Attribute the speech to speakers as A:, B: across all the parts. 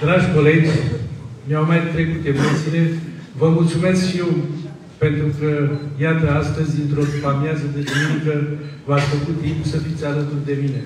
A: Dragi colegi, mi-au mai trecut emoțiile. Vă mulțumesc și eu pentru că, iată, astăzi, dintr-o amiază de duminică, v-ați făcut timp să fiți alături de mine.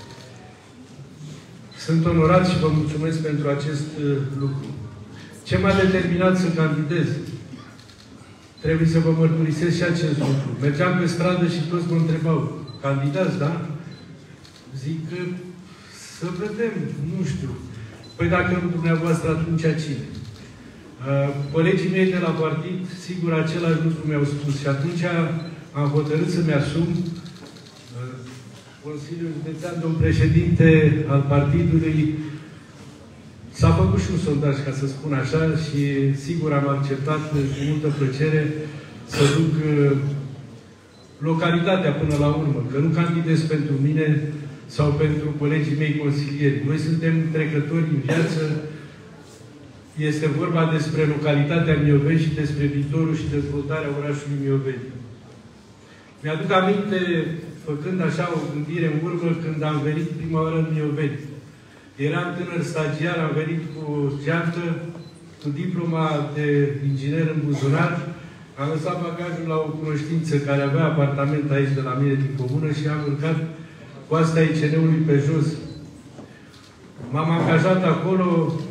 A: Sunt onorat și vă mulțumesc pentru acest lucru. Ce m-a determinat să candidez? Trebuie să vă mărturisesc și acest lucru. Mergeam pe stradă și toți mă întrebau, candidați, da? Zic că să vedem, nu știu. Păi dacă nu dumneavoastră, atunci cine? Colegii mei de la partid, sigur, același lucru mi-au spus. Și atunci am hotărât să-mi asum Consiliul Județean, domn președinte al partidului. S-a făcut și un sondaj, ca să spun așa, și sigur am acceptat cu multă plăcere să duc localitatea până la urmă, că nu candidez pentru mine sau pentru colegii mei consilieri. Noi suntem trecători în viață. Este vorba despre localitatea Mioveni și despre viitorul și dezvoltarea orașului Mioveni. Mi-aduc aminte, făcând așa o gândire în urmă, când am venit prima oară în Mioveni. Eram tânăr stagiar, am venit cu geantă, cu diploma de inginer în buzunar. Am lăsat bagajul la o cunoștință care avea apartament aici de la mine din comună și am urcat coasta ICN-ului pe jos. M-am angajat acolo,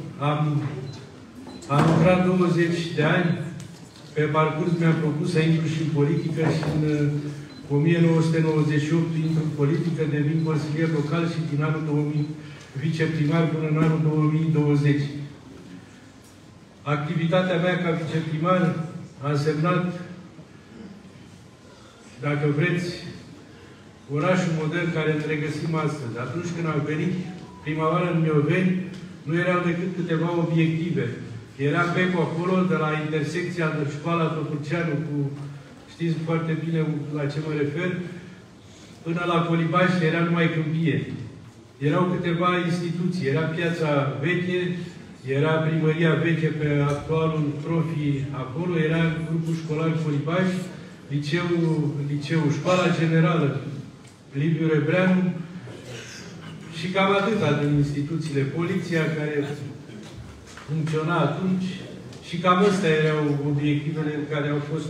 A: am lucrat 20 de ani. Pe parcurs mi-am propus să intru și în politică și în 1998 intru în politică, devin consilier local și din anul 2000 viceprimar până în anul 2020. Activitatea mea ca viceprimar a însemnat, dacă vreți, orașul modern care îl regăsim astăzi. Atunci când am venit prima oară în Mioveni, nu erau decât câteva obiective. Era PECO acolo, de la intersecția de școala Topârceanu cu, știți foarte bine la ce mă refer, până la Colibaș era numai câmpie. Erau câteva instituții. Era piața veche, era primăria veche pe actualul profi acolo, era grupul școlar Colibaș, liceu, școala generală Liviu Rebreanu și cam atâta din instituțiile. Poliția care funcționa atunci și cam astea erau obiectivele care au fost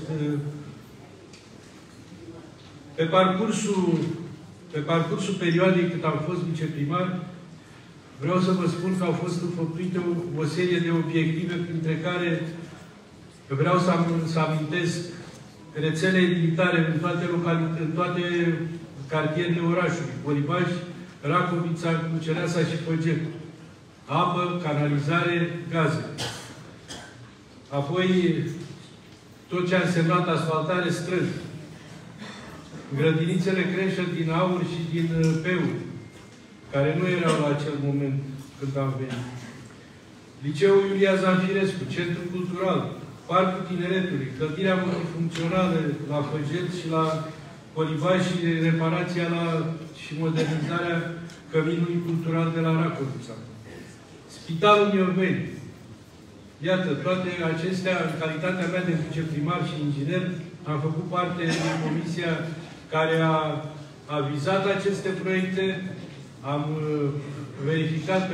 A: pe parcursul perioadei cât am fost viceprimar. Vreau să vă spun că au fost înfăptuite o serie de obiective, printre care vreau să amintesc rețele militare în toate cartierele orașului. Colibaș, Racovița, Cucereasa și Făget. Apă, canalizare, gaze. Apoi, tot ce a însemnat asfaltare, străzi. Grădinițele Creșă din Aur și din Peu, care nu erau la acel moment când am venit. Liceul Iulia Zanfirescu, Centrul Cultural, Parcul Tineretului, clădirea multifuncțională la Făget și la Colibaș și reparația și modernizarea căminului cultural de la Racovița. Spitalul Mioveni. Iată, toate acestea, în calitatea mea de viceprimar și inginer, am făcut parte din comisia care a avizat aceste proiecte, am verificat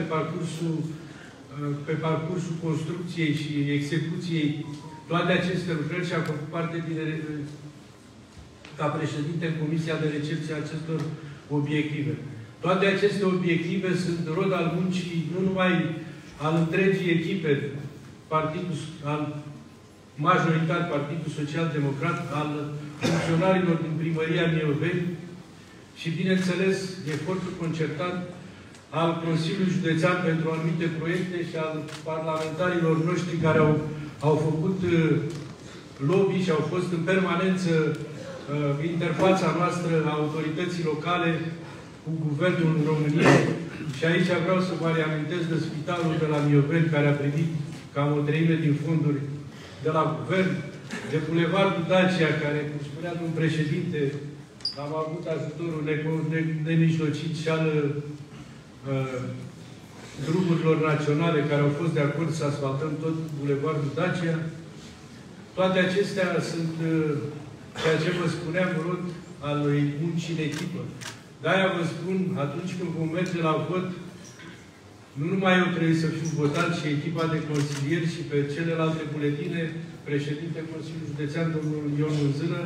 A: pe parcursul construcției și execuției toate aceste lucrări și am făcut parte ca președinte în comisia de recepție a acestor obiective. Toate aceste obiective sunt rod al muncii, nu numai al întregii echipe, majoritar Partidul Social-Democrat, al funcționarilor din primăria Mioveni și, bineînțeles, efortul concertat al Consiliului Județean pentru anumite proiecte și al parlamentarilor noștri care au făcut lobby și au fost în permanență interfața noastră a autorității locale cu Guvernul României. Și aici vreau să vă reamintesc de spitalul de la Mioveni, care a primit cam o treime din fonduri de la Guvern, de Bulevardul Dacia, care, cum spunea domnul președinte, am avut ajutorul nemijlocit și al drumurilor naționale care au fost de acord să asfaltăm tot Bulevardul Dacia. Toate acestea sunt ceea ce vă spuneam, rod al muncii în echipă. De-aia vă spun, atunci când vom merge la vot, Nu numai eu trebuie să fiu votat, și echipa de consilieri, și pe celelalte buletine, președinte Consiliului Județean, domnul Ion Mânzână,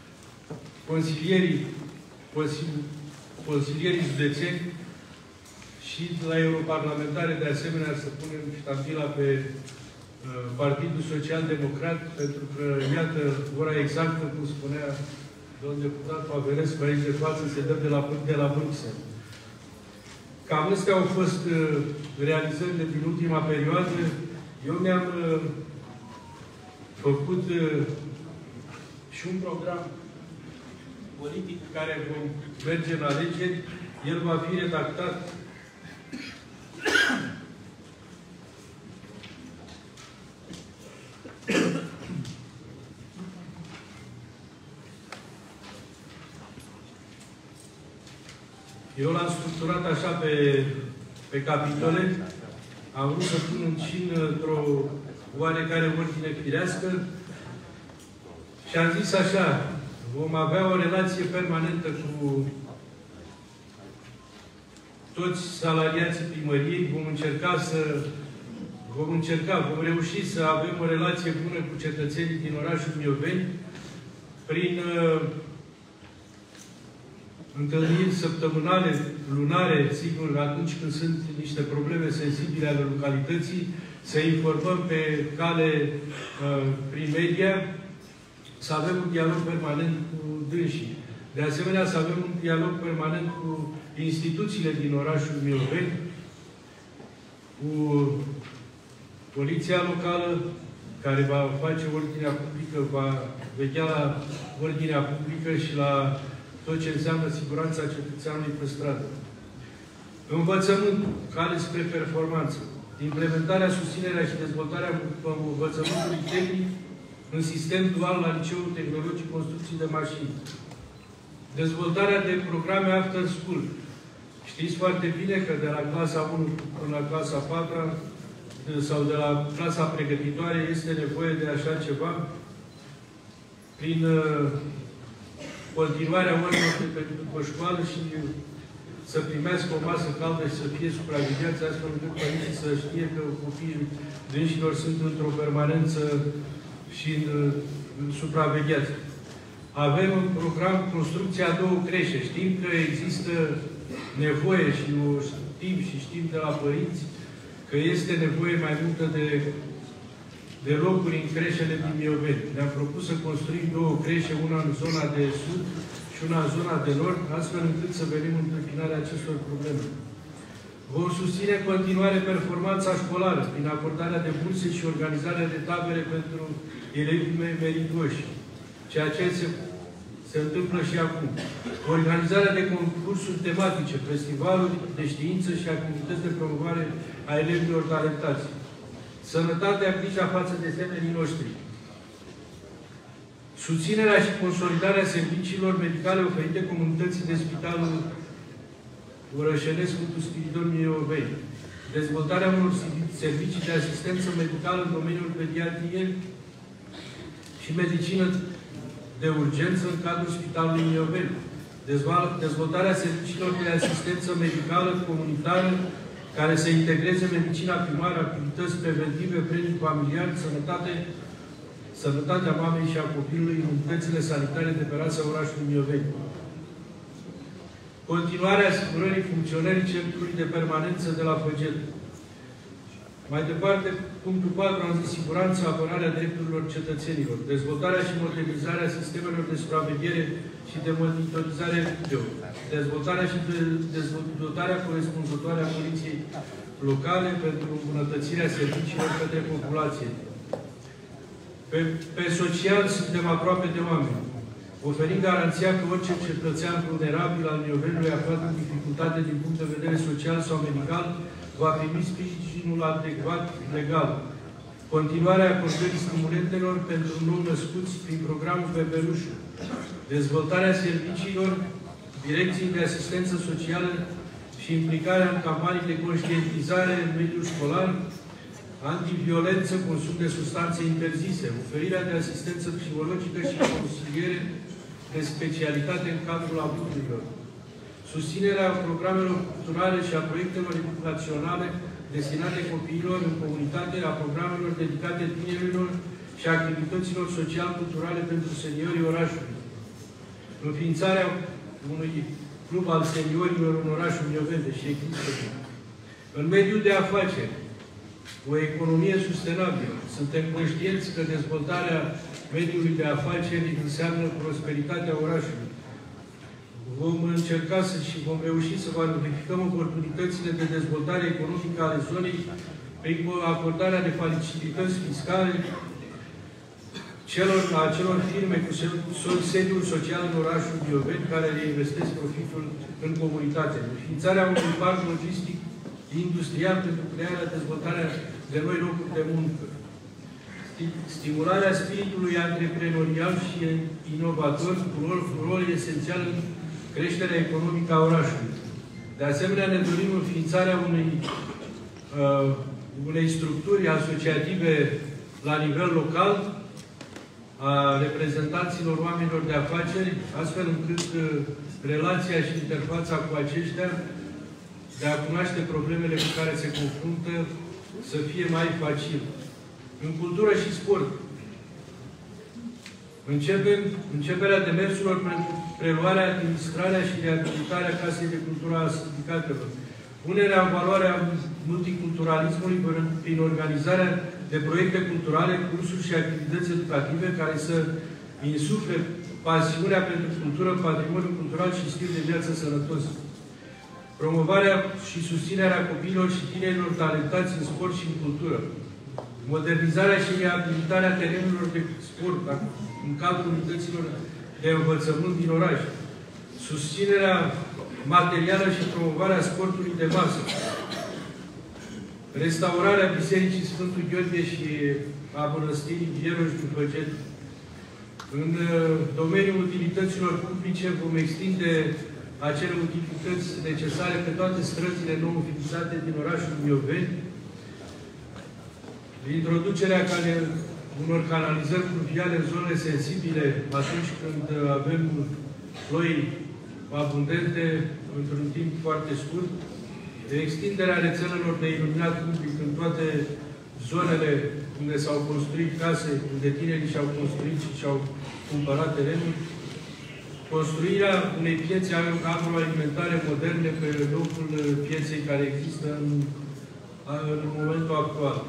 A: consilierii județeni și la europarlamentare, de asemenea, să punem ștampila pe Partidul Social-Democrat, pentru că, iată, ora exactă, cum spunea domnul deputat Pavelescu aici de față, se dă de la Bruxelles. Cam astea au fost realizările din ultima perioadă. Eu mi-am făcut și un program politic care vom merge în alegeri. El va fi redactat eu l-am structurat așa pe capitole. Am vrut să pun și într-o oarecare ordine firească și am zis așa: vom avea o relație permanentă cu toți salariații primăriei, vom reuși să avem o relație bună cu cetățenii din orașul Mioveni prin întâlniri săptămânale, lunare, sigur, atunci când sunt niște probleme sensibile ale localității, să informăm pe cale prin media, să avem un dialog permanent cu dânsii. De asemenea, să avem un dialog permanent cu instituțiile din orașul Mioveni, cu poliția locală, care va face ordinea publică, va veghea la ordinea publică și la tot ce înseamnă siguranța cetățeanului pe stradă. Învățământ, cale spre performanță. Implementarea, susținerea și dezvoltarea învățământului tehnic în sistem dual la Liceul Tehnologic Construcții de Mașini. Dezvoltarea de programe after school. Știți foarte bine că de la clasa 1 până la clasa 4 sau de la clasa pregătitoare este nevoie de așa ceva prin continuarea orilor după școală și să primească o masă caldă și să fie supravegheați, astfel încât părinții să știe că copiii dânșilor sunt într-o permanență și supravegheați. Avem un program construcția a 2 creșe. Știm că există nevoie și o știm și știm de la părinți că este nevoie mai multă de locuri în creșele din Mioveni. Ne-am propus să construim 2 creșe, una în zona de sud și una în zona de nord, astfel încât să venim în întâmpinarea acestor probleme. Vom susține în continuare performanța școlară prin acordarea de burse și organizarea de tabere pentru elevii meritoși, ceea ce se întâmplă și acum. Organizarea de concursuri tematice, festivaluri de știință și activități de promovare a elevilor talentați. Sănătatea, grija față de semenii noștri. Susținerea și consolidarea serviciilor medicale oferite comunității de Spitalul Orășenesc Sfântul Spiridon Mioveni. Dezvoltarea unor servicii de asistență medicală în domeniul pediatriei și medicină de urgență în cadrul Spitalului Mioveni. Dezvoltarea serviciilor de asistență medicală comunitară care să integreze medicina primară, activități preventive, premii familiar, sănătatea mamei și a copilului în unitățile sanitare de pe rața orașului Mioveni. Continuarea asigurării funcționării centrului de permanență de la Făget. Mai departe, punctul 4, am zis siguranța, apărarea drepturilor cetățenilor. Dezvoltarea și modernizarea sistemelor de supraveghere și de monitorizare video. Dezvoltarea și dezvoltarea corespunzătoare a poliției locale pentru îmbunătățirea serviciilor către populație. Pe social suntem aproape de oameni. Oferim garanția că orice cetățean vulnerabil al Mioveniului aflat în dificultate din punct de vedere social sau medical va primi sprijinul adecvat legal. Continuarea acordării stimulentelor pentru nou-născuți prin programul Bebelușul. Dezvoltarea serviciilor, direcții de asistență socială și implicarea în campanii de conștientizare în mediul școlar, antiviolență, consum de substanțe interzise, oferirea de asistență psihologică și consiliere de specialitate în cadrul abuzurilor, susținerea programelor culturale și a proiectelor educaționale destinate copiilor în comunitate, a programelor dedicate tinerilor și activităților social-culturale pentru seniorii orașului. Înființarea unui club al seniorilor în orașul Miovende și există. În mediul de afaceri, o economie sustenabilă. Suntem conștienți că dezvoltarea mediului de afaceri înseamnă prosperitatea orașului. Vom încerca și vom reuși să valorificăm oportunitățile de dezvoltare economică ale zonei prin acordarea de facilități fiscale acelor firme cu sediul social în orașul Mioveni care reinvestesc profitul în comunitate. Înființarea unui parc logistic industrial pentru crearea, dezvoltarea de noi locuri de muncă. Stimularea spiritului antreprenorial și inovator cu rol esențial în creșterea economică a orașului. De asemenea, ne dorim înființarea unei structuri asociative la nivel local a reprezentanților oamenilor de afaceri, astfel încât relația și interfața cu aceștia de a cunoaște problemele cu care se confruntă să fie mai facil. În cultură și sport. Începerea demersurilor pentru preluarea, administrarea și reabilitarea Casei de Cultură a Sindicatelor. Punerea în valoare a multiculturalismului prin organizarea de proiecte culturale, cursuri și activități educative care să insufle pasiunea pentru cultură, patrimoniu cultural și stil de viață sănătos. Promovarea și susținerea copiilor și tinerilor talentați în sport și în cultură. Modernizarea și reabilitarea terenurilor de sport în cadrul unităților de învățământ din oraș. Susținerea materială și promovarea sportului de masă. Restaurarea Bisericii Sfântul Gheorghe și a Mănăstirii Vieroș după Get. În domeniul utilităților publice vom extinde acele utilități necesare pe toate străzile nou înființate din orașul Mioveni, introducerea unor canalizări fluviale în zonele sensibile atunci când avem ploi abundente într-un timp foarte scurt, extinderea rețelelor de iluminat public în toate zonele unde s-au construit case, unde tinerii și-au construit și și-au cumpărat terenuri, construirea unei piețe agroalimentare moderne pe locul pieței care există în momentul actual.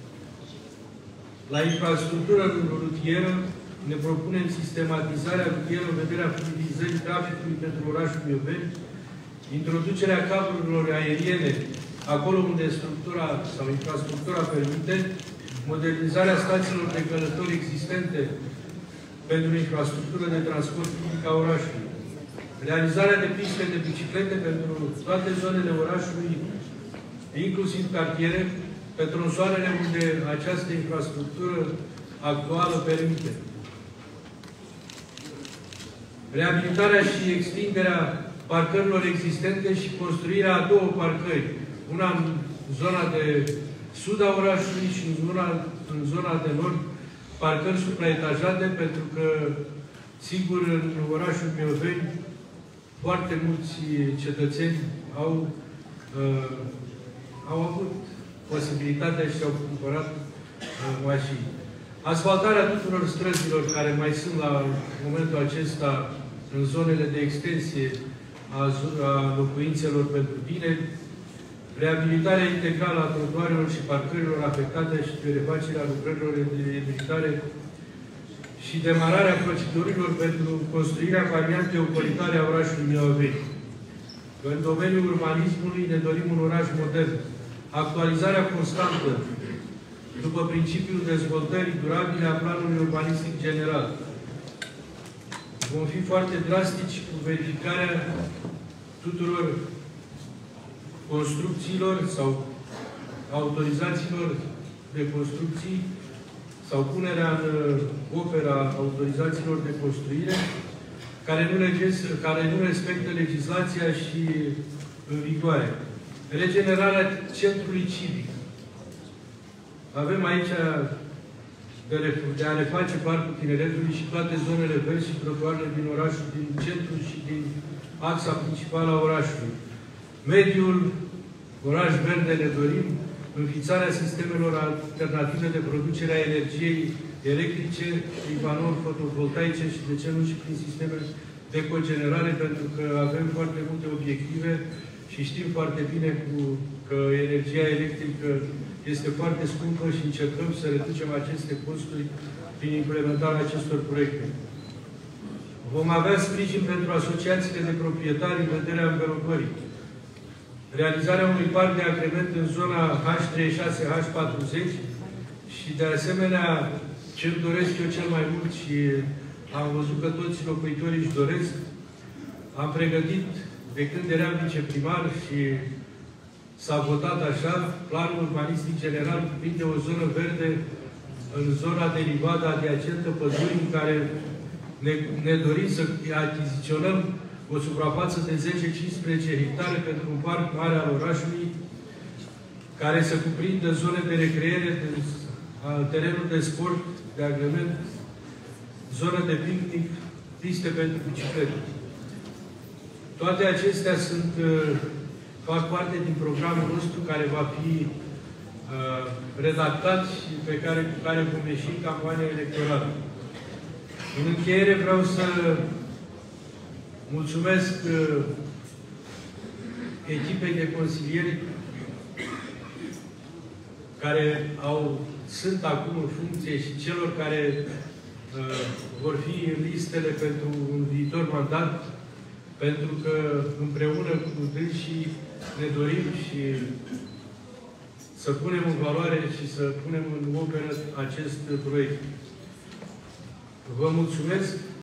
A: La infrastructură rutieră ne propunem sistematizarea rutieră în vederea fluidizării traficului pentru orașul Mioveni, introducerea cablurilor aeriene acolo unde structura sau infrastructura permite, modernizarea stațiilor de călători existente pentru infrastructură de transport public a orașului, realizarea de piste de biciclete pentru toate zonele orașului, inclusiv cartiere, pe tronsoanele unde această infrastructură actuală permite. Reabilitarea și extinderea parcărilor existente și construirea a două parcări. Una în zona de sud a orașului și în zona de nord, parcări supraetajate, pentru că, sigur, în orașul Mioveni, foarte mulți cetățeni au avut posibilitatea și au cumpărat mașini. Asfaltarea tuturor străzilor care mai sunt la momentul acesta în zonele de extensie a locuințelor pentru tineri, reabilitarea integrală a trotuarelor și parcărilor afectate și de refacerea lucrărilor de reabilitare și demararea procedurilor pentru construirea variantei ocolitare a orașului Mioveni. În domeniul urbanismului ne dorim un oraș modern. Actualizarea constantă după principiul dezvoltării durabile a planului urbanistic general. Vom fi foarte drastici cu verificarea tuturor construcțiilor sau autorizațiilor de construcții sau punerea în opera autorizațiilor de construire care nu respectă legislația și în vigoare. Regenerarea centrului civic. Avem aici de a reface Parcul Tineretului și toate zonele verzi și trotuarele din orașul, din centru și din axa principală a orașului. Mediul, oraș verde ne dorim, înființarea sistemelor alternative de producere a energiei electrice prin panouri fotovoltaice și, de ce nu, și prin sisteme de cogenerare, pentru că avem foarte multe obiective și știm foarte bine că energia electrică este foarte scumpă și încercăm să reducem aceste costuri prin implementarea acestor proiecte. Vom avea sprijin pentru asociațiile de proprietari în vederea învelopării. Realizarea unui parc de agrement în zona H36-H40 și, de asemenea, ce-mi doresc eu cel mai mult și am văzut că toți locuitorii își doresc, am pregătit, de când eram viceprimar și s-a votat așa, planul urbanistic general cuprinde o zonă verde în zona derivată adiacentă pădurii, în care ne dorim să achiziționăm o suprafață de 10-15 hectare pentru un parc mare al orașului, care să cuprindă zone de recreere, terenuri de sport, de agrement, zone de picnic, piste pentru biciclete. Toate acestea fac parte din programul nostru care va fi redactat și cu care vom ieși în campania electorală. În încheiere vreau să mulțumesc echipei de consilieri care sunt acum în funcție și celor care vor fi în listele pentru un viitor mandat, pentru că împreună cu dânsii ne dorim și să punem în valoare și să punem în operă acest proiect. Vă mulțumesc!